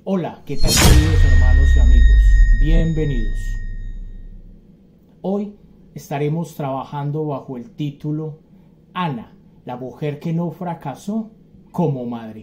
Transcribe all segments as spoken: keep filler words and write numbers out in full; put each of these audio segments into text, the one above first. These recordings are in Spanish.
Hola, ¿qué tal queridos hermanos y amigos? Bienvenidos. Hoy estaremos trabajando bajo el título Ana, la mujer que no fracasó como madre.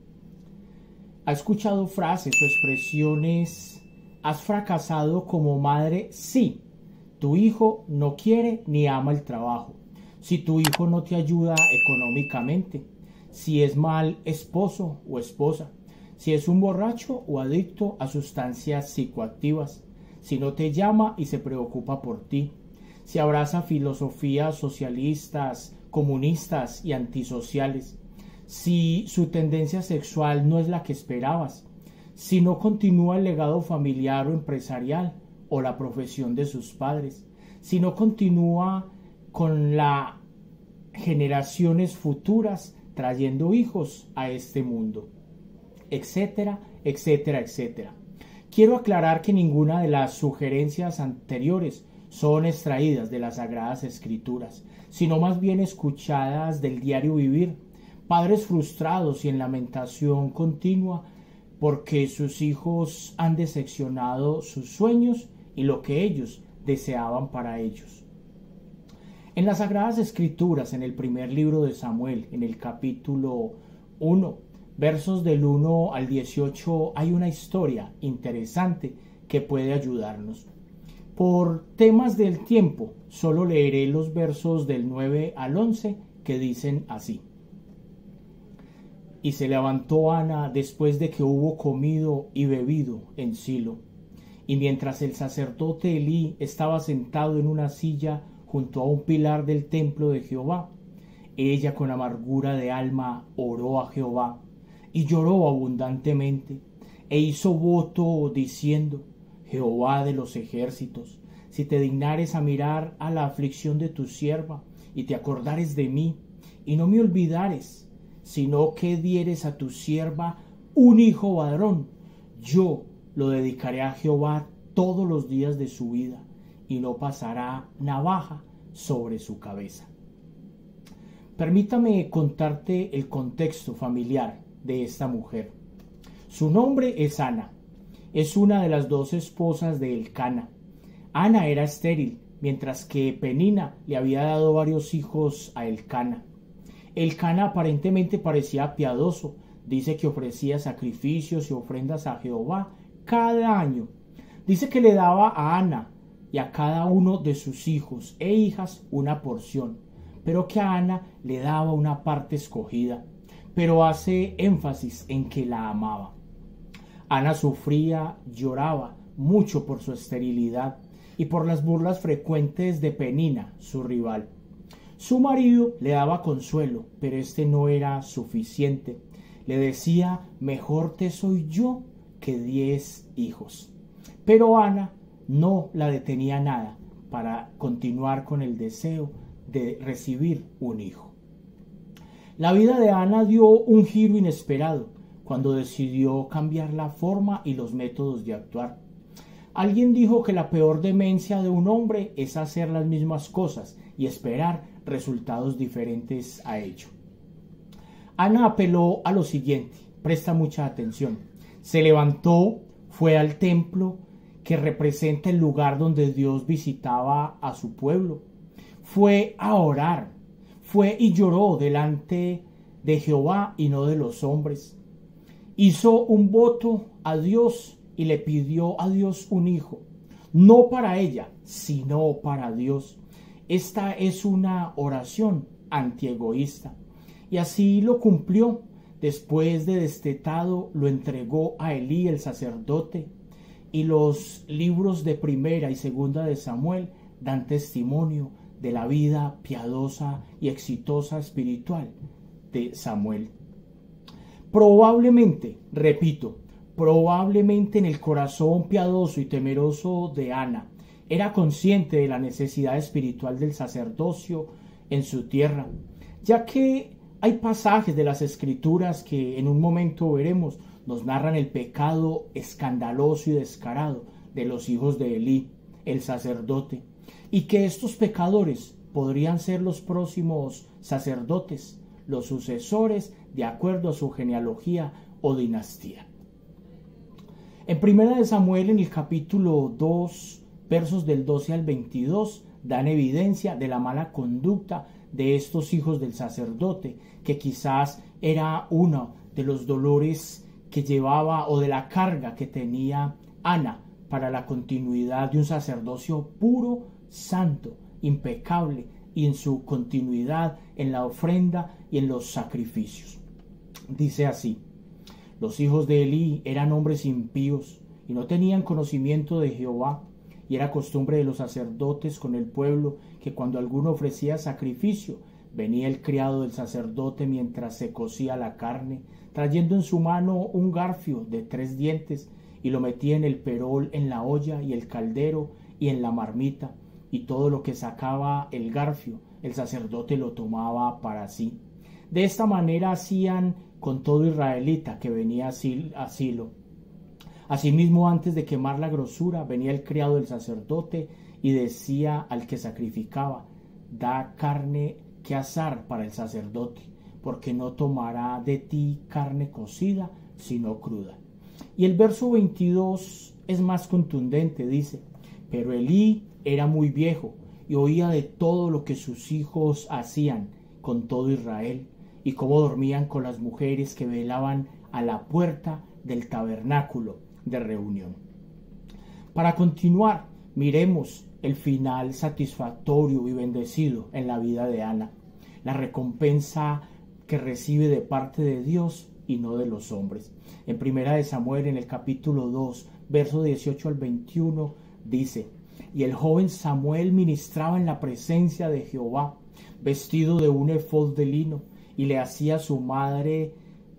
¿Ha escuchado frases o expresiones? ¿Has fracasado como madre? Sí. Tu hijo no quiere ni ama el trabajo. Si tu hijo no te ayuda económicamente. Si es mal esposo o esposa. Si es un borracho o adicto a sustancias psicoactivas. Si no te llama y se preocupa por ti. Si abraza filosofías socialistas, comunistas y antisociales. Si su tendencia sexual no es la que esperabas. Si no continúa el legado familiar o empresarial o la profesión de sus padres. Si no continúa con las generaciones futuras trayendo hijos a este mundo, etcétera, etcétera, etcétera. Quiero aclarar que ninguna de las sugerencias anteriores son extraídas de las Sagradas Escrituras, sino más bien escuchadas del diario vivir. Padres frustrados y en lamentación continua porque sus hijos han decepcionado sus sueños y lo que ellos deseaban para ellos. En las Sagradas Escrituras, en el primer libro de Samuel, en el capítulo uno, versos del uno al dieciocho, hay una historia interesante que puede ayudarnos. Por temas del tiempo, solo leeré los versos del nueve al once que dicen así. Y se levantó Ana después de que hubo comido y bebido en Silo. Y mientras el sacerdote Elí estaba sentado en una silla junto a un pilar del templo de Jehová, ella con amargura de alma oró a Jehová y lloró abundantemente e hizo voto diciendo: Jehová de los ejércitos, si te dignares a mirar a la aflicción de tu sierva y te acordares de mí y no me olvidares, sino que dieres a tu sierva un hijo varón, yo lo dedicaré a Jehová todos los días de su vida, y no pasará navaja sobre su cabeza. Permítame contarte el contexto familiar de esta mujer. Su nombre es Ana. Es una de las dos esposas de Elcana. Ana era estéril, mientras que Penina le había dado varios hijos a Elcana. Elcana aparentemente parecía piadoso. Dice que ofrecía sacrificios y ofrendas a Jehová cada año. Dice que le daba a Ana y a cada uno de sus hijos e hijas una porción, pero que a Ana le daba una parte escogida, pero hace énfasis en que la amaba. Ana sufría, lloraba mucho por su esterilidad y por las burlas frecuentes de Penina, su rival. Su marido le daba consuelo, pero este no era suficiente. Le decía: mejor te soy yo que diez hijos. Pero Ana no la detenía nada para continuar con el deseo de recibir un hijo. La vida de Ana dio un giro inesperado cuando decidió cambiar la forma y los métodos de actuar. Alguien dijo que la peor demencia de un hombre es hacer las mismas cosas y esperar resultados diferentes a ello. Ana apeló a lo siguiente, presta mucha atención. Se levantó, fue al templo, que representa el lugar donde Dios visitaba a su pueblo. Fue a orar, fue y lloró delante de Jehová y no de los hombres. Hizo un voto a Dios y le pidió a Dios un hijo, no para ella, sino para Dios. Esta es una oración antiegoísta. Y así lo cumplió. Después de destetado, lo entregó a Elí el sacerdote. Y los libros de Primera y Segunda de Samuel dan testimonio de la vida piadosa y exitosa espiritual de Samuel. Probablemente, repito, probablemente en el corazón piadoso y temeroso de Ana era consciente de la necesidad espiritual del sacerdocio en su tierra, ya que hay pasajes de las Escrituras que en un momento veremos nos narran el pecado escandaloso y descarado de los hijos de Elí, el sacerdote, y que estos pecadores podrían ser los próximos sacerdotes, los sucesores de acuerdo a su genealogía o dinastía. En Primera de Samuel, en el capítulo dos, versos del doce al veintidós, dan evidencia de la mala conducta de estos hijos del sacerdote, que quizás era uno de los dolores que llevaba o de la carga que tenía Ana para la continuidad de un sacerdocio puro, santo, impecable y en su continuidad en la ofrenda y en los sacrificios. Dice así: los hijos de Elí eran hombres impíos y no tenían conocimiento de Jehová, y era costumbre de los sacerdotes con el pueblo que cuando alguno ofrecía sacrificio, venía el criado del sacerdote mientras se cocía la carne, trayendo en su mano un garfio de tres dientes, y lo metía en el perol, en la olla y el caldero y en la marmita, y todo lo que sacaba el garfio, el sacerdote lo tomaba para sí. De esta manera hacían con todo israelita que venía a Silo. Asimismo, antes de quemar la grosura, venía el criado del sacerdote y decía al que sacrificaba: da carne que asar para el sacerdote, porque no tomará de ti carne cocida, sino cruda. Y el verso veintidós es más contundente, dice: pero Elí era muy viejo y oía de todo lo que sus hijos hacían con todo Israel, y cómo dormían con las mujeres que velaban a la puerta del tabernáculo de reunión. Para continuar, miremos el final satisfactorio y bendecido en la vida de Ana, la recompensa que recibe de parte de Dios y no de los hombres. En Primera de Samuel, en el capítulo dos, verso dieciocho al veintiuno, dice: y el joven Samuel ministraba en la presencia de Jehová, vestido de un efod de lino, y le hacía su madre,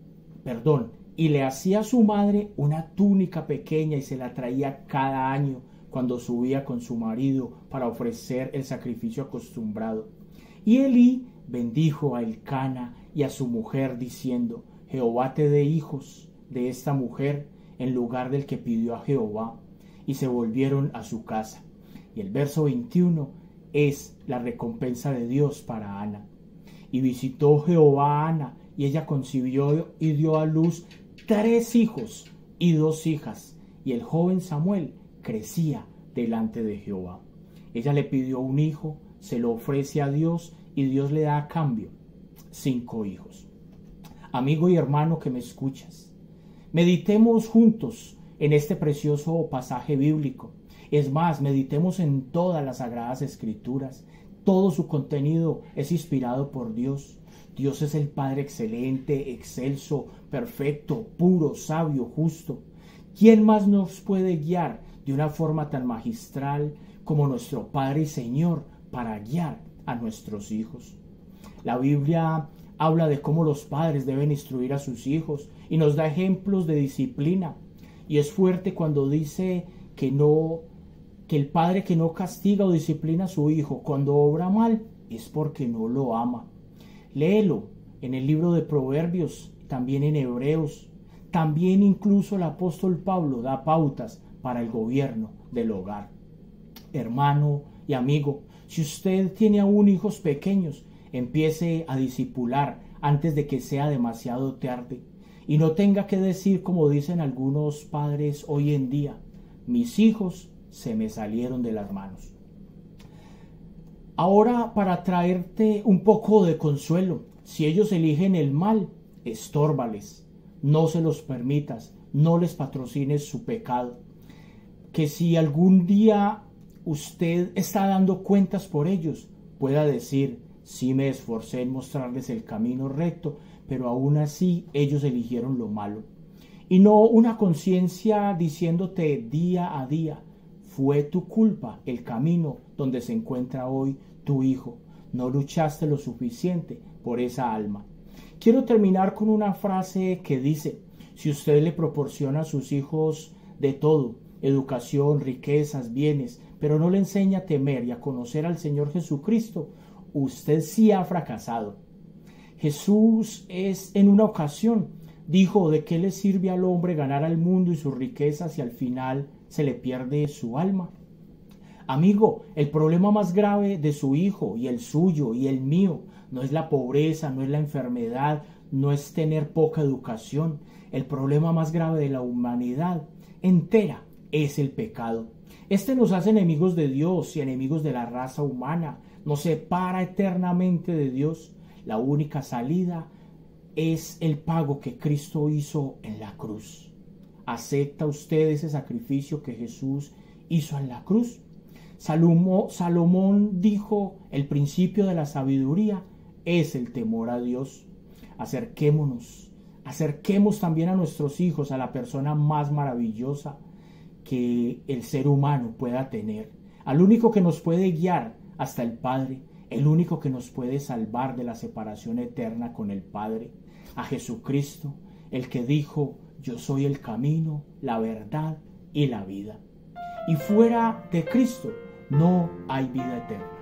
perdón, y le hacía a su madre una túnica pequeña y se la traía cada año cuando subía con su marido para ofrecer el sacrificio acostumbrado. Y Elí bendijo a Elcana y a su mujer diciendo: Jehová te dé hijos de esta mujer en lugar del que pidió a Jehová. Y se volvieron a su casa. Y el verso veintiuno es la recompensa de Dios para Ana. Y visitó Jehová a Ana, y ella concibió y dio a luz tres hijos y dos hijas, y el joven Samuel crecía delante de Jehová. Ella le pidió un hijo, se lo ofrece a Dios, y Dios le da a cambio cinco hijos. Amigo y hermano que me escuchas, meditemos juntos en este precioso pasaje bíblico. Es más, meditemos en todas las Sagradas Escrituras. Todo su contenido es inspirado por Dios. Dios es el Padre excelente, excelso, perfecto, puro, sabio, justo. ¿Quién más nos puede guiar de una forma tan magistral como nuestro Padre y Señor para guiar a nuestros hijos? La Biblia habla de cómo los padres deben instruir a sus hijos y nos da ejemplos de disciplina. Y es fuerte cuando dice que no, que el padre que no castiga o disciplina a su hijo cuando obra mal es porque no lo ama. Léelo en el libro de Proverbios, también en Hebreos. También incluso el apóstol Pablo da pautas para el gobierno del hogar. Hermano y amigo, si usted tiene aún hijos pequeños, empiece a discipular antes de que sea demasiado tarde y no tenga que decir como dicen algunos padres hoy en día: mis hijos se me salieron de las manos. Ahora, para traerte un poco de consuelo, si ellos eligen el mal, estórbales, no se los permitas, no les patrocines su pecado. Que si algún día usted está dando cuentas por ellos, pueda decir: sí me esforcé en mostrarles el camino recto, pero aún así ellos eligieron lo malo. Y no una conciencia diciéndote día a día: fue tu culpa el camino donde se encuentra hoy tu hijo. No luchaste lo suficiente por esa alma. Quiero terminar con una frase que dice: si usted le proporciona a sus hijos de todo, educación, riquezas, bienes, pero no le enseña a temer y a conocer al Señor Jesucristo, usted sí ha fracasado. Jesús es en una ocasión dijo: ¿de qué le sirve al hombre ganar al mundo y sus riquezas si al final se le pierde su alma? Amigo, el problema más grave de su hijo y el suyo y el mío no es la pobreza, no es la enfermedad, no es tener poca educación. El problema más grave de la humanidad entera es el pecado. Este nos hace enemigos de Dios y enemigos de la raza humana. Nos separa eternamente de Dios. La única salida es el pago que Cristo hizo en la cruz. ¿Acepta usted ese sacrificio que Jesús hizo en la cruz? Salomón, Salomón dijo, el principio de la sabiduría es el temor a Dios. Acerquémonos, acerquemos también a nuestros hijos a la persona más maravillosa que el ser humano pueda tener, al único que nos puede guiar hasta el Padre, el único que nos puede salvar de la separación eterna con el Padre, a Jesucristo, el que dijo, yo soy el camino, la verdad y la vida. Y fuera de Cristo no hay vida eterna.